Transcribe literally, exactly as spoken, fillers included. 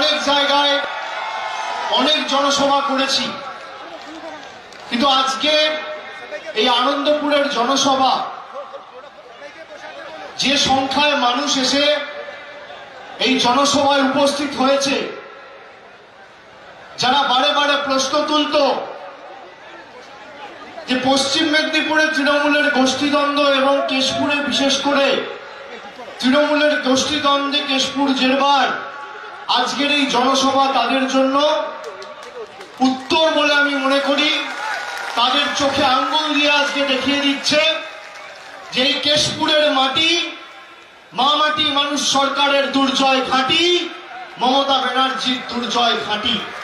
অনেক জায়গায় অনেক জনসভা করেছি, কিন্তু আজকে এই আনন্দপুরের জনসভা যে সংখ্যায় মানুষ এসে এই জনসভায় উপস্থিত হয়েছে, যারা বারে বারে প্রশ্ন তুলত যে পশ্চিম মেদিনীপুরে তৃণমূলের গোষ্ঠীদ্বন্দ্ব এবং কেশপুরে বিশেষ করে তৃণমূলের গোষ্ঠীদ্বন্দ্বে কেশপুর জেরবার, আজকের এই জনসভা তাদের জন্য উত্তর বলে আমি মনে করি। তাদের চোখে আঙ্গুল দিয়ে আজকে দেখিয়ে দিচ্ছে যে এই কেশপুরের মাটি, মা মাটি মানুষ সরকারের দুর্জয় ঘাঁটি, মমতা ব্যানার্জির দুর্জয় ঘাঁটি।